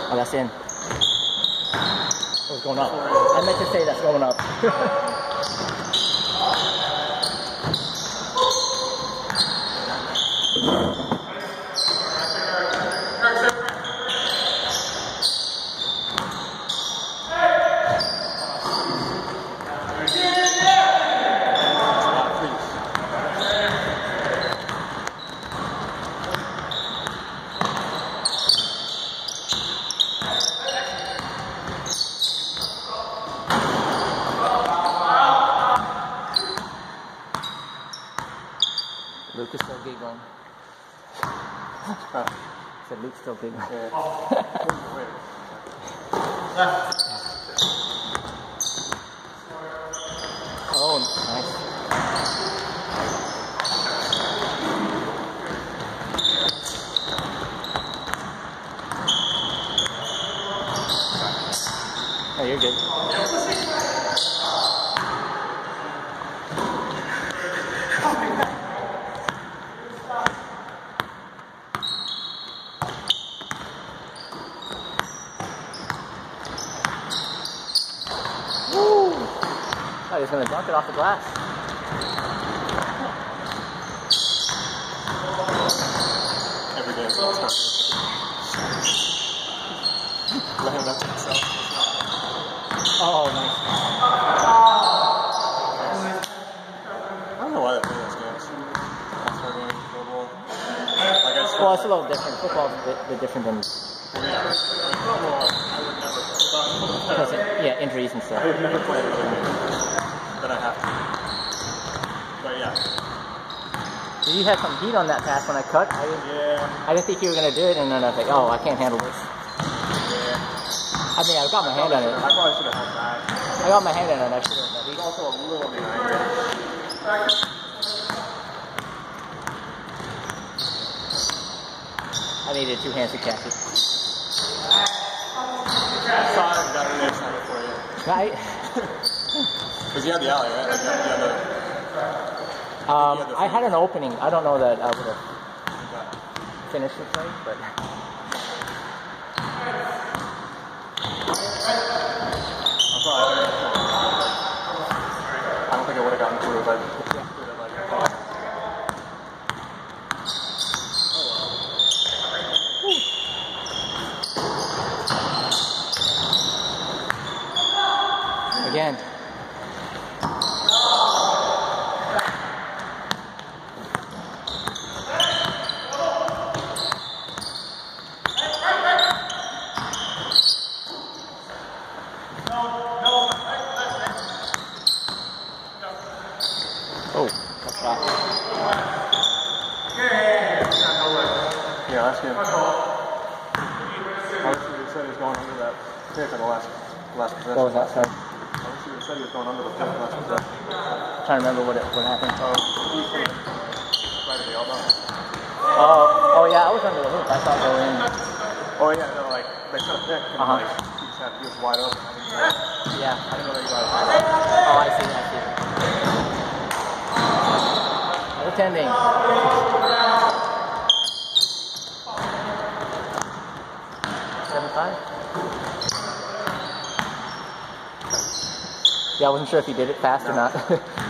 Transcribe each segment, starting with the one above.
Oh, that's in. What's going up? I meant to say that's going up. Luke is still giggling. Said Luke's still giggling. Yeah. Oh, nice. Oh, you're good. Woo! Oh, he's going to dunk it off the glass. Every day. Let him dunk himself. Oh, nice. I don't know why they play those games. All-star game, Pro Bowl. Like I said, Well, it's a little different. Football's a bit different than... Because, yeah, injuries and stuff. I would never play any game that I have to. But yeah. So you had some heat on that pass when I cut. I didn't think you were going to do it, and then I was like, oh, I can't handle this. Yeah. I mean, I got my hand on it. I probably should have held back. I got my hand on it. I should have. He's also a little behind. I needed 2 hands to catch it. Got it next time for you. Right? Because you had the alley, right? Like you had the, I had an opening. I don't know that I would have finished the play, but... I don't think I would have gotten through, but Again. Oh, that's shot. yeah, that's good. I wish you would have said he was going under that pick on the last possession. What was that, sorry? I wish you would have said he was going under the pick on the last possession. I'm trying to remember what happened. Right at the elbow. Oh, yeah, I was under the hoop. I thought they were in. Oh yeah, no, like they set a pick and like he was wide open. Yeah. I didn't know that you guys. Oh, I see. Attending. 7-5. Yeah, I wasn't sure if he did it fast or not.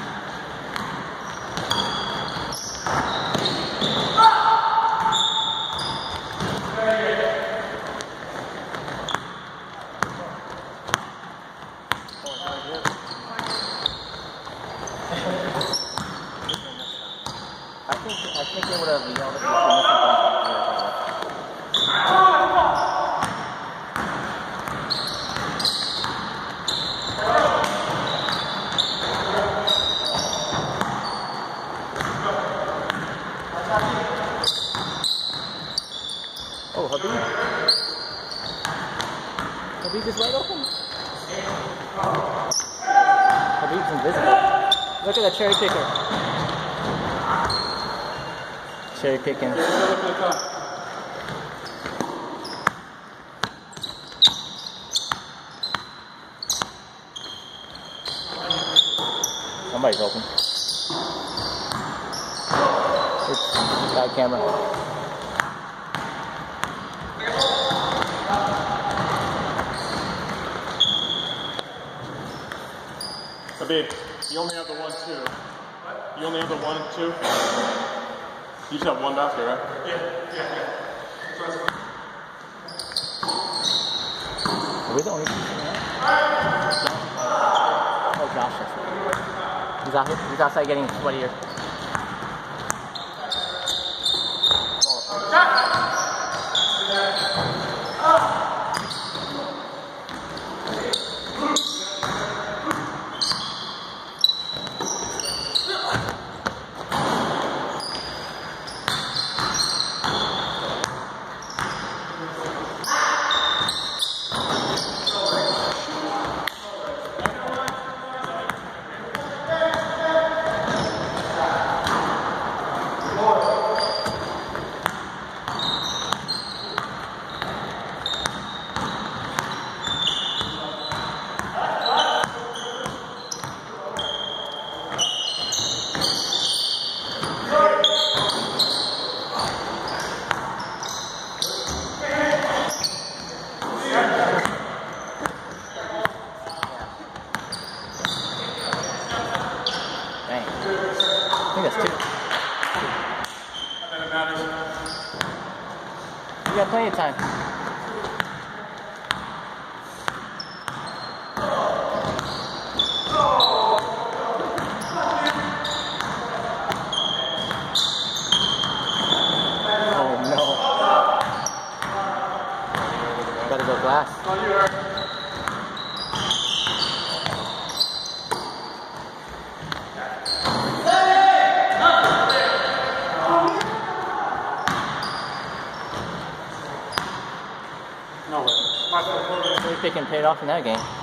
I think they would have yelled at me for missing Oh, Habib is wide open. Habib's invisible. Look at that cherry picker. Cherry picking. Somebody's open. It's side camera. B, you only have the 1-2. You only have the 1-2? You just have one basket, right? Yeah. Are we the only people in there? Oh, Josh is he's outside getting sweatier. I think that's 2. And then it matters. You got plenty of time. Oh no. Gotta go glass. Oh, you are. No way. Really picking paid off in that game.